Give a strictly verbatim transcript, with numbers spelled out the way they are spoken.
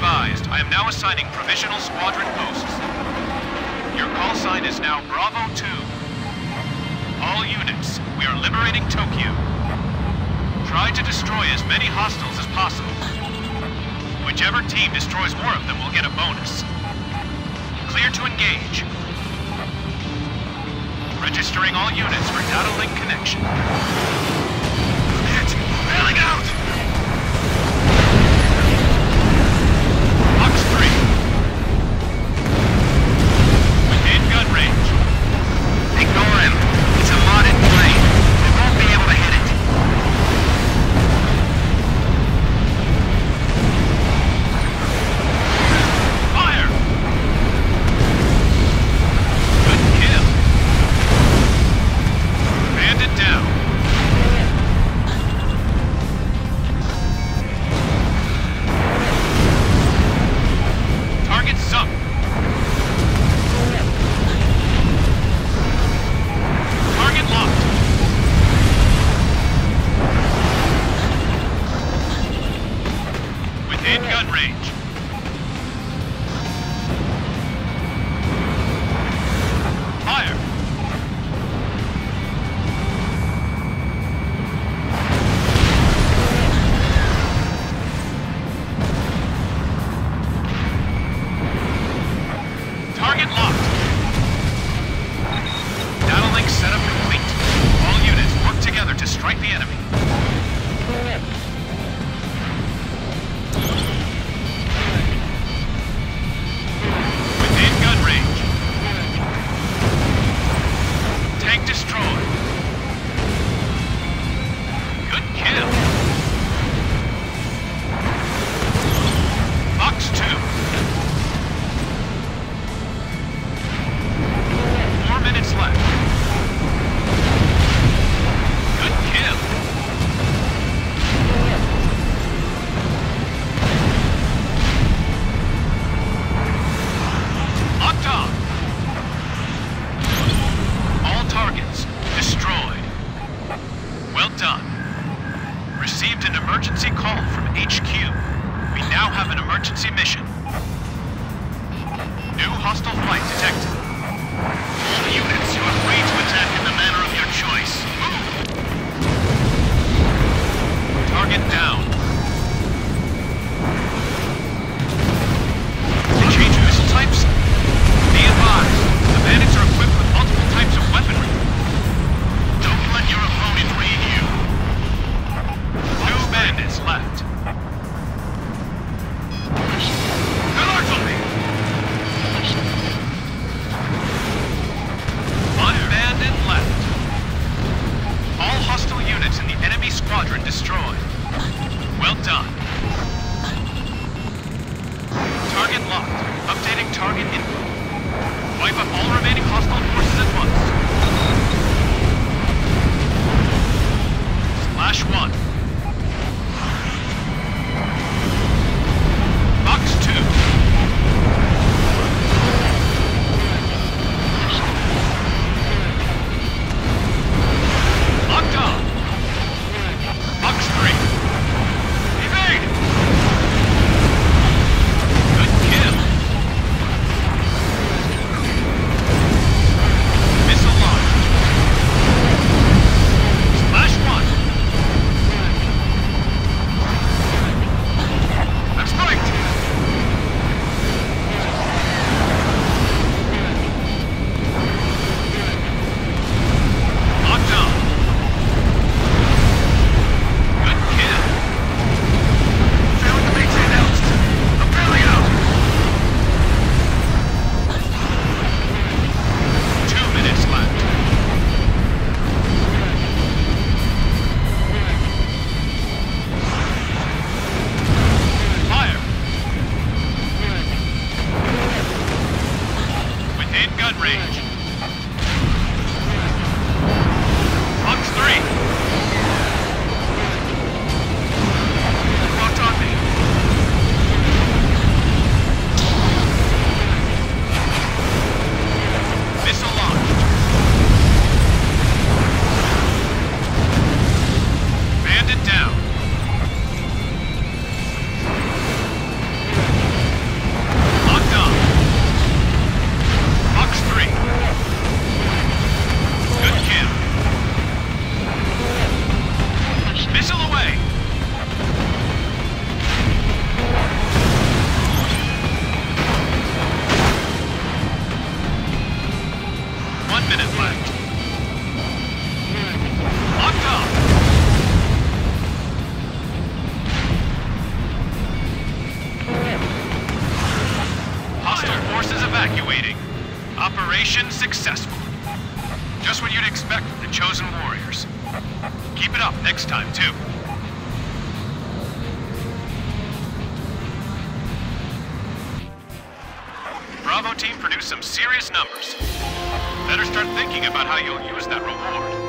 advised, I am now assigning provisional squadron posts. Your call sign is now Bravo two. All units, we are liberating Tokyo. Try to destroy as many hostiles as possible. Whichever team destroys more of them will get a bonus. Clear to engage. Registering all units for data link connection. Hit! Bailing out! Box three. Within gun range. Ignore him. It's a modded plane. We won't be able to hit it. Fire! Good kill. Bandit down. Target sunk. Target locked. Within gun range. Fire. Target locked. Data link setup complete. All units work together to strike the enemy. Within gun range. Tank destroyed. Good kill. Box two. Four minutes left. Good kill. Locked on. All targets destroyed. Well done. Received an emergency call from H Q. We now have an emergency mission. New hostile flight detected. All units, you are free to attack in the manner of your choice. Move! Target down. To change missile types? Be advised, the bandits are equipped with multiple types of weaponry. Don't let your opponent read you. Two bandits left. Good artillery! One bandit left. All hostile units in the enemy squadron destroyed. Well done. Target locked. Updating target info. Wipe up all remaining hostile forces at once. Slash one. Box two. Locked on. Box three. Evade! Good kill. Missile launched. Splash one. That's right. Locked on. Good kill. Failed to maintain out. I'm failing out. Two minutes left. Fire. Within gun range. Box three. Locked on me. Missile launched. Bandit down. contact. Locked on. Hostile forces evacuating. Operation successful. Just what you'd expect from the Chosen Warriors. Keep it up next time, too. Bravo team produced some serious numbers. Better start thinking about how you'll use that reward.